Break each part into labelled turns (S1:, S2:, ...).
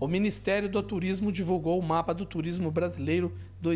S1: O Ministério do Turismo divulgou o Mapa do Turismo Brasileiro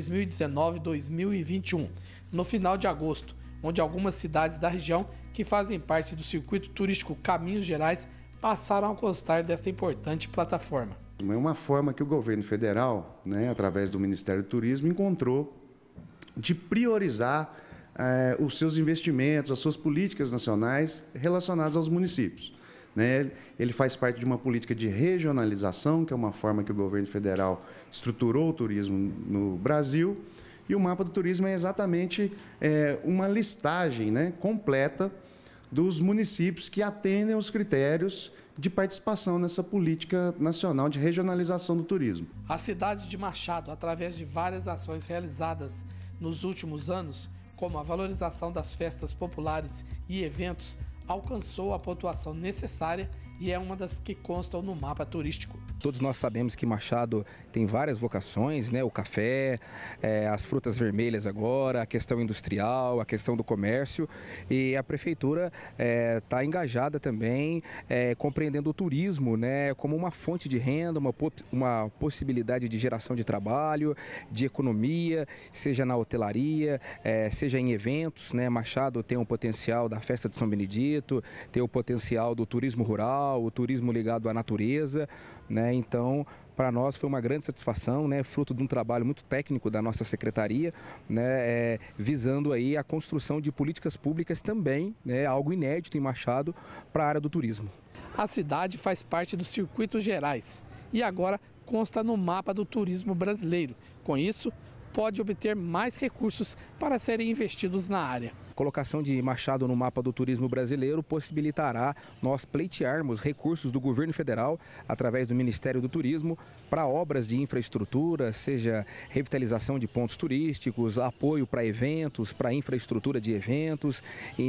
S1: 2019-2021 no final de agosto, onde algumas cidades da região que fazem parte do circuito turístico Caminhos Gerais passaram a constar desta importante plataforma.
S2: É uma forma que o governo federal, através do Ministério do Turismo, encontrou de priorizar os seus investimentos, as suas políticas nacionais relacionadas aos municípios. Ele faz parte de uma política de regionalização, que é uma forma que o governo federal estruturou o turismo no Brasil, e o Mapa do Turismo é exatamente uma listagem completa dos municípios que atendem aos critérios de participação nessa política nacional de regionalização do turismo.
S1: A cidade de Machado, através de várias ações realizadas nos últimos anos, como a valorização das festas populares e eventos, alcançou a pontuação necessária e é uma das que constam no mapa turístico.
S3: Todos nós sabemos que Machado tem várias vocações, o café, as frutas vermelhas agora, a questão industrial, a questão do comércio, e a prefeitura está engajada também, compreendendo o turismo como uma fonte de renda, uma possibilidade de geração de trabalho, de economia, seja na hotelaria, seja em eventos. Machado tem um potencial da festa de São Benedito, tem o potencial do turismo rural, o turismo ligado à natureza, Então, para nós foi uma grande satisfação, fruto de um trabalho muito técnico da nossa secretaria, visando aí a construção de políticas públicas também, algo inédito em Machado para a área do turismo.
S1: A cidade faz parte dos circuitos gerais e agora consta no Mapa do Turismo Brasileiro. Com isso, pode obter mais recursos para serem investidos na área.
S3: A colocação de Machado no Mapa do Turismo Brasileiro possibilitará nós pleitearmos recursos do governo federal, através do Ministério do Turismo, para obras de infraestrutura, seja revitalização de pontos turísticos, apoio para eventos, para infraestrutura de eventos,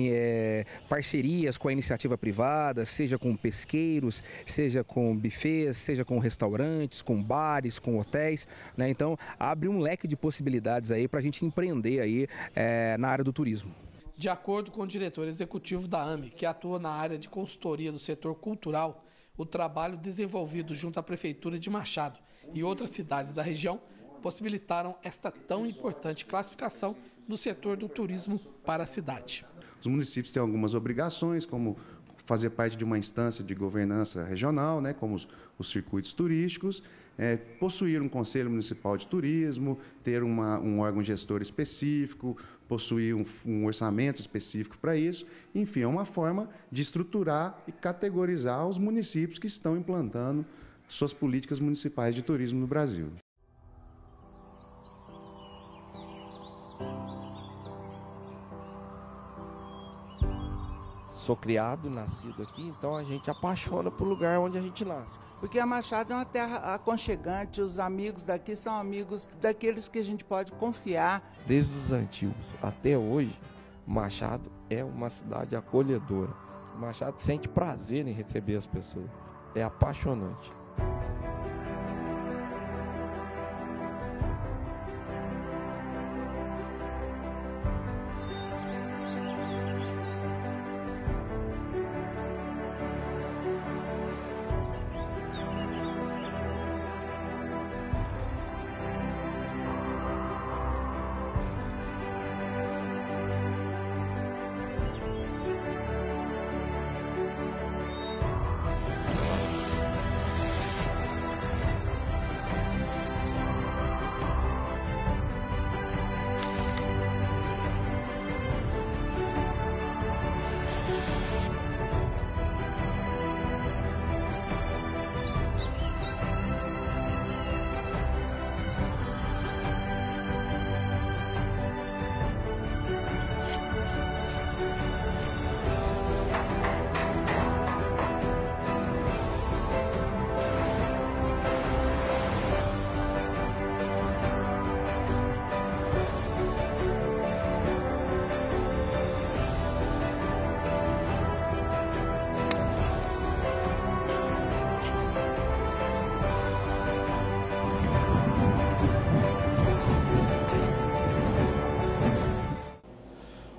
S3: parcerias com a iniciativa privada, seja com pesqueiros, seja com buffets, seja com restaurantes, com bares, com hotéis. Então, abre um leque de possibilidades aí para a gente empreender aí na área do turismo.
S1: De acordo com o diretor executivo da AME, que atua na área de consultoria do setor cultural, o trabalho desenvolvido junto à Prefeitura de Machado e outras cidades da região possibilitaram esta tão importante classificação do setor do turismo para a cidade.
S2: Os municípios têm algumas obrigações, como fazer parte de uma instância de governança regional, como os circuitos turísticos, possuir um conselho municipal de turismo, ter um órgão gestor específico, possuir um orçamento específico para isso. Enfim, é uma forma de estruturar e categorizar os municípios que estão implantando suas políticas municipais de turismo no Brasil.
S4: Sou criado, nascido aqui, então a gente apaixona por lugar onde a gente nasce.
S5: Porque a Machado é uma terra aconchegante, os amigos daqui são amigos daqueles que a gente pode confiar.
S4: Desde os antigos até hoje, Machado é uma cidade acolhedora. Machado sente prazer em receber as pessoas, é apaixonante.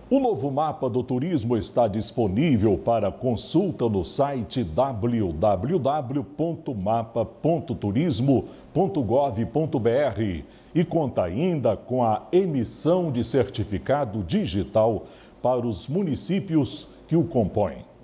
S6: O novo mapa do turismo está disponível para consulta no site www.mapa.turismo.gov.br e conta ainda com a emissão de certificado digital para os municípios que o compõem.